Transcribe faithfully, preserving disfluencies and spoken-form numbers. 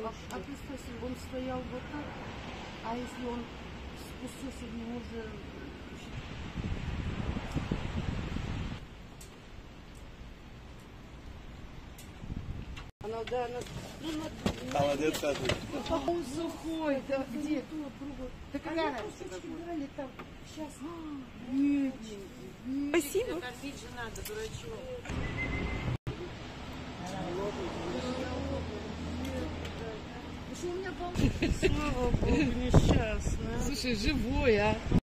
А, а представь себе, он стоял вот так, а если он спустился в него уже... Она, да, она... Ну, на... Молодец, Саша. Он сухой, да, где? Да какая разница? Там. Сейчас. Нет, нет. Спасибо. Кормить же надо, дурачок. Слава Богу, несчастная. Слушай, живой, а?